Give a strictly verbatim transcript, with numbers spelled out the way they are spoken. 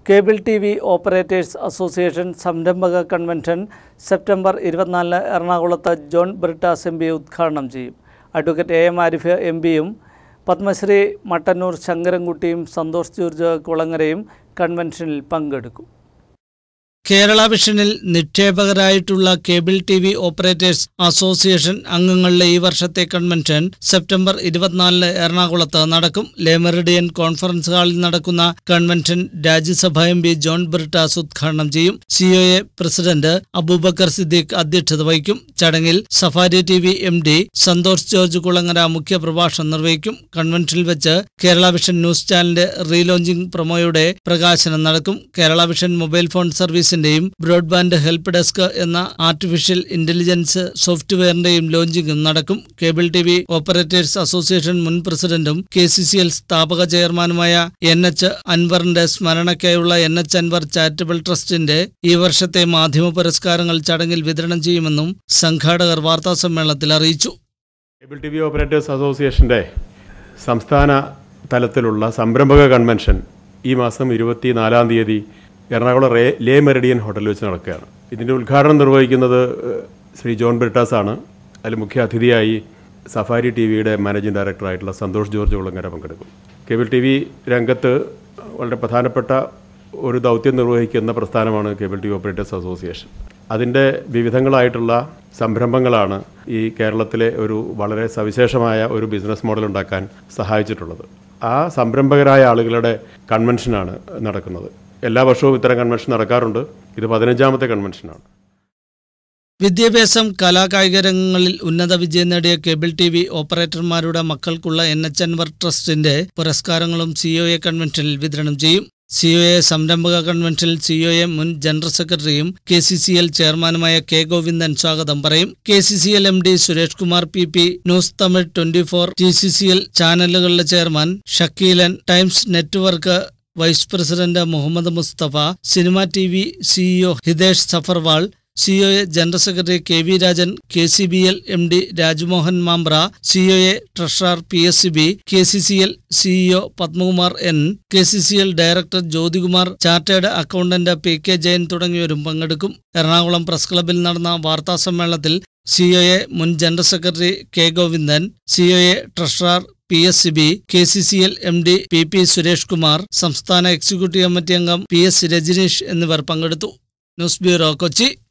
Cable T V operators association സംരംഭക convention September ഇരുപത്തിനാലിന് എറണാകുളത്ത് ജോൺ ബ്രിട്ടാസ് എം പി ഉദ്ഘാടനം ചെയ്യും. Advocate A M Arif M പിയും പത്മശ്രീ മട്ടന്നൂർ ശങ്കരൻകുട്ടിയും സന്തോഷ് ജോർജ് കുളങ്ങരയും കൺവെൻഷനിൽ പങ്കെടുക്കും. കേരള വിഷനിൽ നിക്ഷേപകരായിട്ടുള്ള cable T V operators association അംഗങ്ങളുടെ ഈ വർഷത്തെ കൺവെൻഷൻ സെപ്റ്റംബർ ഇരുപത്തിനാലിന് എറണാകുളത്ത് നടക്കും. ലെ മെറിഡിയൻ കോൺഫറൻസ് ഹാളിൽ നടക്കുന്ന convention Rajya Sabha M P John Brittas ഉദ്ഘാടനം ചെയ്യും. C O A president Abubakar Siddique അധ്യക്ഷത വഹിക്കും. ചടങ്ങിൽ Safari T V M D Santhosh George Kulangara മുഖ്യപ്രഭാഷണം നിർവഹിക്കും. കൺവെൻഷനിൽ വെച്ച് കേരള വിഷൻ ന്യൂസ് ചാനലിന്റെ റീലോഞ്ചിംഗ് പ്രൊമോയുടെ പ്രകാശനം നടക്കും. Kerala vision mobile phone service broadband help desk എന്ന ആർട്ടിഫിഷ്യൽ ഇന്റലിജൻസ് സോഫ്റ്റ്വെയറിന്റെയും ലോഞ്ചിംഗും നടക്കും. Cable T V operators association മുൻ പ്രസിഡന്റും കെ സി സി എൽ സ്ഥാപക ചെയർമാനുമായ എൻ എച്ച് അൻവറിന്റെ സ്മരണയ്ക്കായുള്ള എൻ എച്ച് അൻവർ ചാരിറ്റബിൾ ട്രസ്റ്റിന്റെ ഈ വർഷത്തെ മാധ്യമ പുരസ്കാരങ്ങൾ ചടങ്ങിൽ വിതരണം ചെയ്യുമെന്നും സംഘാടകർ വാർത്താസമ്മേളനത്തിൽ അറിയിച്ചു. കേബിൾ ടി വി ഓപ്പറേറ്റേഴ്സ് അസോസിയേഷന്റെ സംസ്ഥാന തലത്തിലുള്ള സംരംഭക കൺവെൻഷൻ ഈ മാസം ഇരുപത്തിനാലാം തീയതി എറണാകുളം റേ ലെ മെറിഡിയൻ ഹോട്ടലിൽ വെച്ച് നടക്കുകയാണ്. ഇതിൻ്റെ ഉദ്ഘാടനം നിർവഹിക്കുന്നത് ശ്രീ ജോൺ ബ്രിട്ടാസ് ആണ്. അതിൽ മുഖ്യ അതിഥിയായി സഫാരി ടി വിയുടെ മാനേജിംഗ് ഡയറക്ടറായിട്ടുള്ള സന്തോഷ് ജോർജ് കുളങ്ങര പങ്കെടുക്കും. കേബിൾ ടി വി രംഗത്ത് വളരെ പ്രധാനപ്പെട്ട ഒരു ദൗത്യം നിർവഹിക്കുന്ന പ്രസ്ഥാനമാണ് cable T V operators association. അതിൻ്റെ വിവിധങ്ങളായിട്ടുള്ള സംരംഭങ്ങളാണ് ഈ കേരളത്തിലെ ഒരു വളരെ സവിശേഷമായ ഒരു ബിസിനസ് മോഡൽ ഉണ്ടാക്കാൻ സഹായിച്ചിട്ടുള്ളത്. ആ സംരംഭകരായ ആളുകളുടെ കൺവെൻഷനാണ് നടക്കുന്നത്. എല്ലാ വർഷവും ഇത്തരം കൺവെൻഷൻ നടക്കാറുണ്ട്. ഇത് പതിനഞ്ചാമത്തെ കൺവെൻഷനാണ്. വിദ്യാഭ്യാസം, കലാകായിക രംഗങ്ങളിൽ ഉന്നത വിജയം നേടിയ കേബിൾ ടി വി ഓപ്പറേറ്റർമാരുടെ മക്കൾക്കുള്ള എൻ എച്ച് അൻവർ ട്രസ്റ്റിന്റെ പുരസ്കാരങ്ങളും സി ഒ എ കൺവെൻഷനിൽ വിതരണം ചെയ്യും. സി ഒ എ സംരംഭക കൺവെൻഷനിൽ സി ഒ എ മുൻ ജനറൽ സെക്രട്ടറിയും കെ സി സി എൽ ചെയർമാനുമായ കെ ഗോവിന്ദൻ സ്വാഗതം പറയും. K C C L M D Suresh Kumar P P, news Tamil twenty four, T C C L ചാനലുകളുടെ chairman Shakeelan, Times network vice president Muhammad Mustafa, cinema T V CEO Hitesh Safarwal, C O A general secretary K V Rajan, K C B L M D Rajmohan Mambra, C O A treasurer P S C B, K C C L CEO Padmakumar N, K C C L director Jyothikumar, chartered accountant P K Jayan തുടങ്ങിയവരും പങ്കെടുക്കും. Ernakulam press ക്ലബിൽ നടന്ന വാർത്താ സമ്മേളനത്തിൽ C O A മുൻ general secretary K Govindan, C O A treasurer P S C B, K C C L M D P P Suresh Kumar, സംസ്ഥാന executive committee അംഗം P S Rajaneesh എന്നിവർ പങ്കെടുത്തു. News bureau, Kochi.